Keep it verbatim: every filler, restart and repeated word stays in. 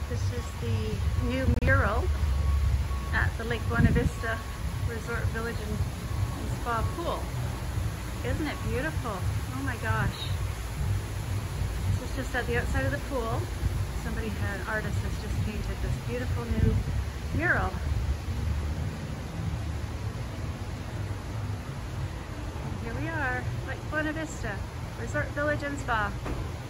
This is the new mural at the Lake Buena Vista Resort Village and, and Spa Pool. Isn't it beautiful? Oh my gosh. This is just at the outside of the pool. Somebody had, an artist has just painted this beautiful new mural. And here we are, Lake Buena Vista Resort Village and Spa.